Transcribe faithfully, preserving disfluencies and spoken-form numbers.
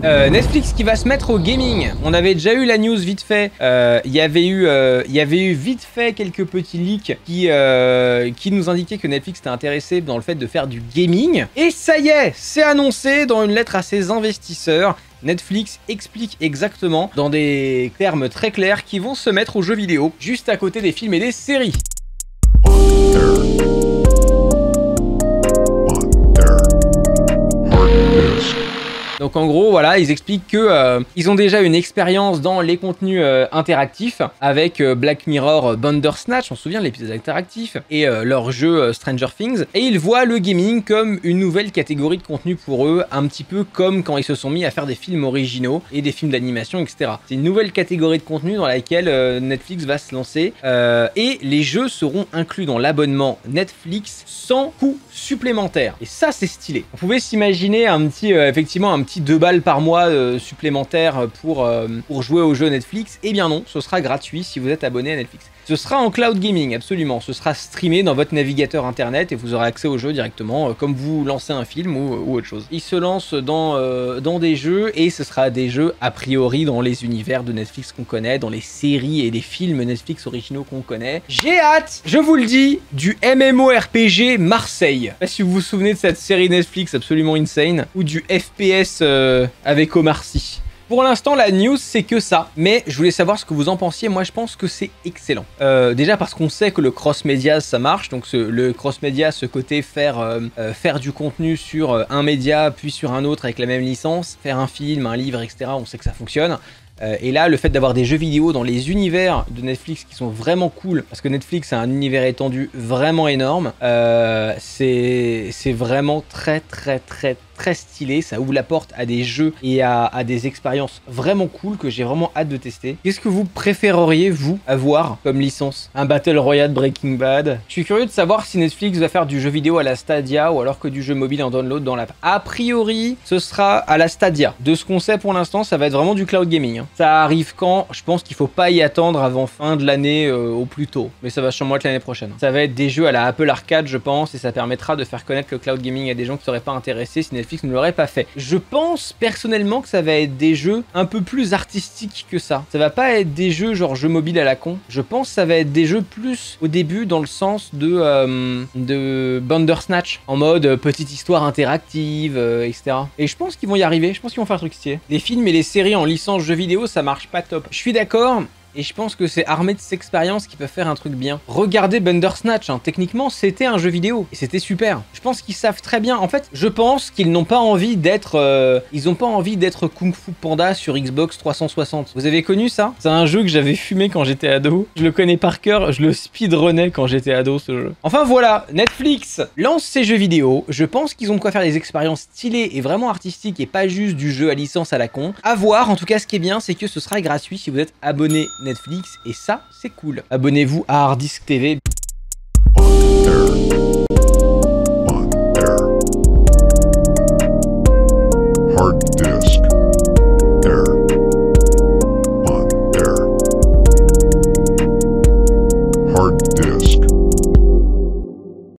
Euh, Netflix qui va se mettre au gaming. On avait déjà eu la news vite fait. Euh, Il y avait eu, euh, il y avait eu vite fait quelques petits leaks qui, euh, qui nous indiquaient que Netflix était intéressé dans le fait de faire du gaming. Et ça y est, c'est annoncé dans une lettre à ses investisseurs. Netflix explique exactement, dans des termes très clairs, qu'ils vont se mettre aux jeux vidéo, juste à côté des films et des séries. Donc en gros, voilà, ils expliquent que euh, ils ont déjà une expérience dans les contenus euh, interactifs avec euh, Black Mirror euh, Bandersnatch, on se souvient de l'épisode interactif, et euh, leur jeu euh, Stranger Things. Et ils voient le gaming comme une nouvelle catégorie de contenu pour eux, un petit peu comme quand ils se sont mis à faire des films originaux et des films d'animation, et cetera. C'est une nouvelle catégorie de contenu dans laquelle euh, Netflix va se lancer, euh, et les jeux seront inclus dans l'abonnement Netflix sans coût supplémentaire. Et ça, c'est stylé. On pouvait s'imaginer un petit, euh, effectivement, un petit deux balles par mois euh, supplémentaire pour, euh, pour jouer aux jeux Netflix. Eh bien non, ce sera gratuit si vous êtes abonné à Netflix. Ce sera en cloud gaming, absolument. Ce sera streamé dans votre navigateur internet et vous aurez accès au jeu directement, euh, comme vous lancez un film ou, ou autre chose. Ils se lancent dans, euh, dans des jeux et ce sera des jeux a priori dans les univers de Netflix qu'on connaît, dans les séries et les films Netflix originaux qu'on connaît. J'ai hâte, je vous le dis, du MMORPG Marseille. Je sais pas si vous vous souvenez de cette série Netflix absolument insane, ou du F P S euh, avec Omar Sy. Pour l'instant, la news, c'est que ça. Mais je voulais savoir ce que vous en pensiez. Moi, je pense que c'est excellent. Euh, déjà parce qu'on sait que le cross-média, ça marche. Donc, ce, le cross-média, ce côté faire, euh, euh, faire du contenu sur euh, un média, puis sur un autre avec la même licence, faire un film, un livre, et cetera. On sait que ça fonctionne. Euh, et là, le fait d'avoir des jeux vidéo dans les univers de Netflix qui sont vraiment cool, parce que Netflix a un univers étendu vraiment énorme, euh, c'est vraiment très, très, très, très stylé. Ça ouvre la porte à des jeux et à, à des expériences vraiment cool que j'ai vraiment hâte de tester. Qu'est-ce que vous préféreriez, vous, avoir comme licence? Un Battle Royale Breaking Bad? Je suis curieux de savoir si Netflix va faire du jeu vidéo à la Stadia ou alors que du jeu mobile en download dans l'app. A priori, ce sera à la Stadia. De ce qu'on sait pour l'instant, ça va être vraiment du cloud gaming. Hein. Ça arrive quand? Je pense qu'il faut pas y attendre avant fin de l'année euh, au plus tôt. Mais ça va sûrement être l'année prochaine. Ça va être des jeux à la Apple Arcade, je pense, et ça permettra de faire connaître le cloud gaming à des gens qui seraient pas intéressés si Netflix ne l'aurait pas fait. Je pense personnellement que ça va être des jeux un peu plus artistiques que ça. Ça va pas être des jeux genre jeux mobiles à la con. Je pense que ça va être des jeux plus au début dans le sens de, euh, de Bandersnatch, en mode euh, petite histoire interactive, euh, et cetera. Et je pense qu'ils vont y arriver. Je pense qu'ils vont faire un truc stylé. Les films et les séries en licence jeux vidéo, ça marche pas top. Je suis d'accord. Et je pense que c'est armé de cette expérience qui peut faire un truc bien. Regardez Bandersnatch, hein. Techniquement, c'était un jeu vidéo. Et c'était super. Je pense qu'ils savent très bien. En fait, je pense qu'ils n'ont pas envie d'être... Euh, ils n'ont pas envie d'être Kung Fu Panda sur Xbox trois cent soixante. Vous avez connu ça? C'est un jeu que j'avais fumé quand j'étais ado. Je le connais par cœur. Je le speedrunnais quand j'étais ado, ce jeu. Enfin, voilà. Netflix lance ses jeux vidéo. Je pense qu'ils ont de quoi faire des expériences stylées et vraiment artistiques et pas juste du jeu à licence à la con. À voir. En tout cas, ce qui est bien, c'est que ce sera gratuit si vous êtes abonné Netflix, et ça, c'est cool. Abonnez-vous à Hardisk T V. Hard disk.